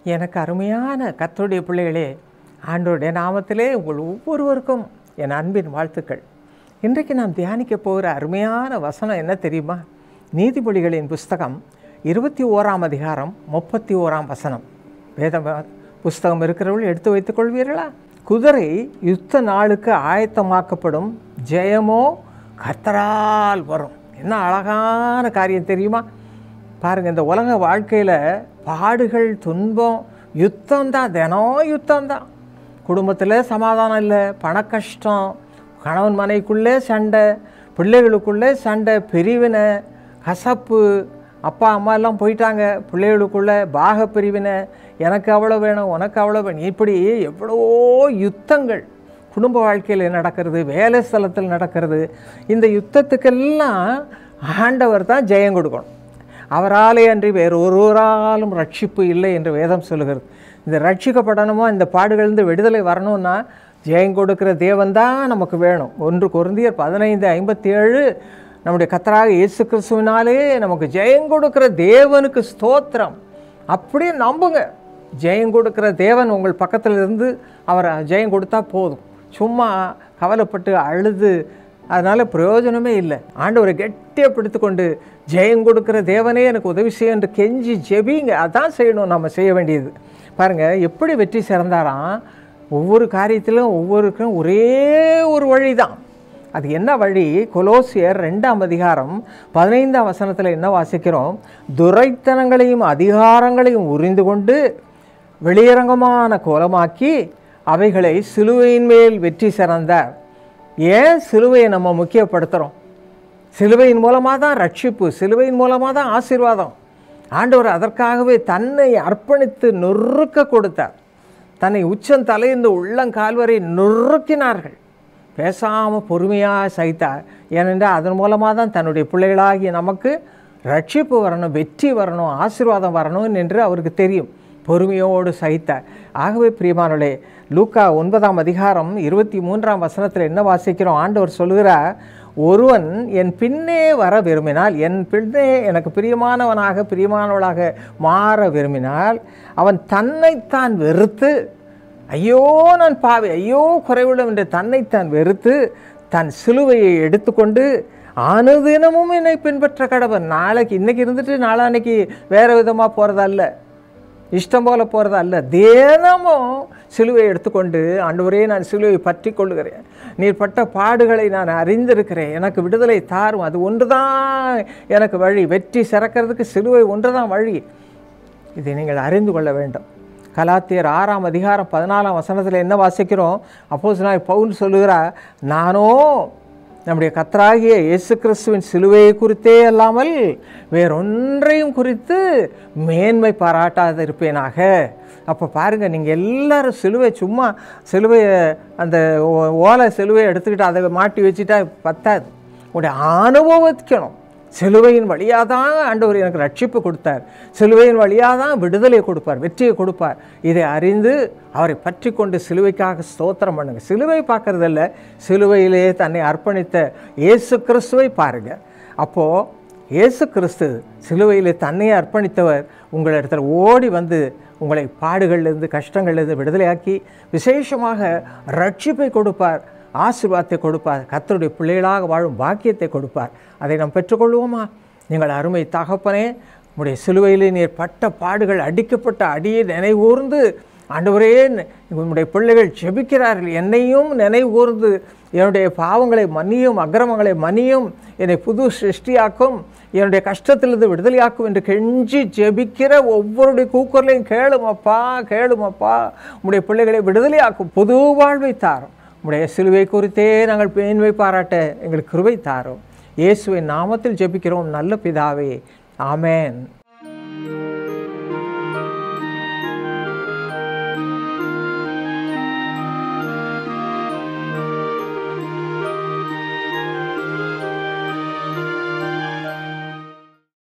எனக்கு அருமையான கர்த்தருடைய பிள்ளைகளே, ஆண்டவருடைய நாமத்திலே உங்கள் ஒவ்வொருவருக்கும் என் அன்பின் வாழ்த்துக்கள். இன்றைக்கு நாம் தியானிக்க போகிற அருமையான வசனம் என்ன தெரியுமா? நீதிமொழிகளின் புஸ்தகம் 21ஆம் அதிகாரம் 31ஆம் வசனம். வேத புஸ்தகம் இருக்கிறவர்கள் எடுத்து வைத்துக் கொள்வீர்களா? குதிரை யுத்த நாளுக்கு ஆயத்தமாக்கப்படும், ஜெயமோ கர்த்தரால் வரும். என்ன அழகான காரியம் தெரியுமா? பாருங்கள், இந்த உலக வாழ்க்கையில் பாடுகள், துன்பம், யுத்தம்தான், தினம் யுத்தம்தான். குடும்பத்தில் சமாதானம் இல்லை, பண கஷ்டம், கணவன் மனைக்குள்ளே சண்டை, பிள்ளைகளுக்குள்ளே சண்டை, பிரிவினை, கசப்பு, அப்பா அம்மா எல்லாம் போயிட்டாங்க, பிள்ளைகளுக்குள்ளே பாக பிரிவினை, எனக்கு அவ்வளோ வேணும், உனக்கு அவ்வளோ வேணும், இப்படி எவ்வளோ யுத்தங்கள் குடும்ப வாழ்க்கையில் நடக்கிறது, வேலை ஸ்தலத்தில் நடக்கிறது. இந்த யுத்தத்துக்கெல்லாம் ஆண்டவர் தான் ஜெயம் கொடுக்கணும். அவராலே அன்றி வேறு ஒருவராலும் ரட்சிப்பு இல்லை என்று வேதம் சொல்லுகிறது. இந்த ரட்சிக்கப்படணுமோ, இந்த பாடுகளிலிருந்து விடுதலை வரணும்னா ஜெயம் கொடுக்கிற தேவன் தான் நமக்கு வேணும். 1 கொரிந்தியர் 15:57 நம்முடைய கர்த்தராக இயேசு கிறிஸ்துவினாலே நமக்கு ஜெயம் கொடுக்கிற தேவனுக்கு ஸ்தோத்திரம். அப்படியே நம்புங்க, ஜெயம் கொடுக்கிற தேவன் உங்கள் பக்கத்தில் இருந்து அவர் ஜெயம் கொடுத்தா போதும். சும்மா கவலைப்பட்டு அழுது அதனால் பிரயோஜனமே இல்லை. ஆண்டவரை கெட்டியாக பிடித்து கொண்டு ஜெயம் கொடுக்கிற தேவனே எனக்கு உதவி செய்ய என்று கெஞ்சி ஜெபிங்க. அதான் செய்யணும், நம்ம செய்ய வேண்டியது. பாருங்கள், எப்படி வெற்றி சிறந்தாராம். ஒவ்வொரு காரியத்திலும் ஒவ்வொருக்கும் ஒரே ஒரு வழி தான். அது என்ன வழி? கொலோசியர் 2ஆம் அதிகாரம் 15ஆம் வசனத்தில் என்ன வாசிக்கிறோம்? துரைத்தனங்களையும் அதிகாரங்களையும் உரிந்து கொண்டு வெளியரங்கமான கோலமாக்கி அவைகளை சிலுவையின் மேல் வெற்றி சிறந்தார். ஏன் சிலுவையை நம்ம முக்கியப்படுத்துகிறோம்? சிலுவையின் மூலமாக தான் ரட்சிப்பு, சிலுவையின் மூலமாக தான் ஆசீர்வாதம். ஆண்டவர் அதற்காகவே தன்னை அர்ப்பணித்து நொறுக்க கொடுத்தார். தன்னை உச்சம் தலையிருந்து உள்ளங்கால்வரை நொறுக்கினார்கள். பேசாமல் பொறுமையாக சகித்தார். ஏனென்றால் அதன் மூலமாக தான் தன்னுடைய பிள்ளைகளாகிய நமக்கு ரட்சிப்பு வரணும், வெற்றி வரணும், ஆசீர்வாதம் வரணும் என்று அவருக்கு தெரியும். பொறுமையோடு சகித்தார். ஆகவே பிரியமானவர்களே, லூக்கா 9ஆம் அதிகாரம் 23ஆம் வசனத்தில் என்ன வாசிக்கிறோம்? ஆண்டவர் சொல்கிறார், ஒருவன் என் பின்னே வர விரும்பினால், என் பின்னே எனக்கு பிரியமானவனாக பிரியமானவளாக மாற விரும்பினால், அவன் தன்னைத்தான் வெறுத்து, ஐயோ நான் பாவி, ஐயோ குறைவுள்ளவன் என்று தன்னைத்தான் வெறுத்து தன் சிலுவையை எடுத்துக்கொண்டு அனுதினமும் என்னை பின்பற்ற கடவன். நாளைக்கு இன்றைக்கி இருந்துட்டு நாளான்னைக்கு வேறு விதமாக போகிறதல்ல, இஷ்டம் போல் போகிறதா அல்ல. தினமும் சிலுவையை எடுத்துக்கொண்டு, ஆண்டவரே நான் சிலுவையை பற்றி கொள்ளுகிறேன், நீர் பட்ட பாடுகளை நான் அறிந்திருக்கிறேன், எனக்கு விடுதலை தாரும், அது ஒன்று தான் எனக்கு வழி, வெற்றி சிறக்கிறதுக்கு சிலுவை ஒன்று தான் வழி. இதை நீங்கள் அறிந்து கொள்ள வேண்டும். கலாத்தியர் 6ஆம் அதிகாரம் 14ஆம் வசனத்தில் என்ன வாசிக்கிறோம்? அப்போஸ்தலனாகிய பவுல் சொல்லுகிறார், நானோ நம்முடைய கர்த்தராகிய இயேசு கிறிஸ்துவின் சிலுவையை குறித்தே அல்லாமல் வேறொன்றையும் குறித்து மேன்மை பாராட்டாது இருப்பேனாக. அப்போ பாருங்கள், நீங்கள் எல்லோரும் சிலுவை சும்மா சிலுவையை அந்த ஓலை சிலுவையை எடுத்துக்கிட்டு அதை மாட்டி வச்சுட்டா பத்தாது. உங்களுடைய அனுபவிக்கணும். சிலுவையின் வழியாக தான் ஆண்டவர் எனக்கு ரட்சிப்பு கொடுத்தார், சிலுவையின் வழியாக தான் விடுதலை கொடுப்பார், வெற்றியை கொடுப்பார். இதை அறிந்து அவரை பற்றி கொண்டு சிலுவைக்காக ஸ்தோத்திரம் பண்ணுங்க. சிலுவை பார்க்குறதில்ல, சிலுவையிலே தன்னை அர்ப்பணித்த இயேசு கிறிஸ்துவை பாருங்கள். அப்போது இயேசு கிறிஸ்து சிலுவையிலே தன்னை அர்ப்பணித்தவர் உங்களிடத்தில் ஓடி வந்து உங்களை பாடுகளிலிருந்து கஷ்டங்களிலிருந்து விடுதலையாக்கி விசேஷமாக ரட்சிப்பை கொடுப்பார், ஆசீர்வாதத்தை கொடுப்பார், கர்த்தருடைய பிள்ளைகளாக வாழும் பாக்கியத்தை கொடுப்பார். அதை நாம் பெற்றுக்கொள்வோமா? நீங்கள் அருமை தகப்பனே, உங்களுடைய சிலுவையிலே நீர் பட்ட பாடுகள், அடிக்கப்பட்ட அடியை நினைவூர்ந்து, ஆண்டவரே உங்களுடைய பிள்ளைகள் ஜெபிக்கிறார்கள், என்னையும் நினைவூர்ந்து என்னுடைய பாவங்களை மன்னியும், அக்கிரமங்களை மன்னியும், என்னை புது சிருஷ்டியாக்கும், என்னுடைய கஷ்டத்திலிருந்து விடுதலையாக்கும் என்று கெஞ்சி ஜெபிக்கிற ஒவ்வொருடைய கூக்குரலையும் கேளுமப்பா, கேளுமப்பா, உங்களுடைய பிள்ளைகளை விடுதலையாக்கும், புது வாழ்வை தாரும். உடைய சிலுவை குறித்தே நாங்கள் மேன்மை பாராட்ட எங்களுக்கு கிருபை தாரும். இயேசுவின் நாமத்தில் ஜெபிக்கிறோம் நல்ல பிதாவே, ஆமென்.